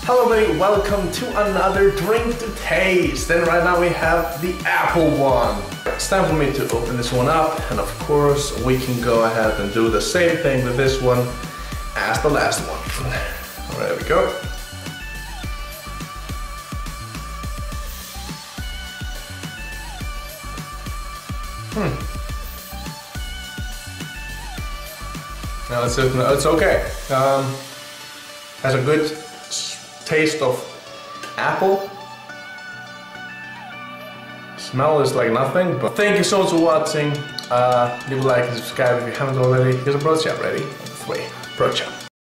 Hello everybody, welcome to another drink to taste. And right now we have the apple one. It's time for me to open this one up, and of course we can go ahead and do the same thing with this one as the last one. There we go. No, it's okay. Has a good taste of apple. Smell is like nothing, but thank you so much for watching. Leave a like and subscribe if you haven't already. Here's a bro chat ready. 3, bro chat.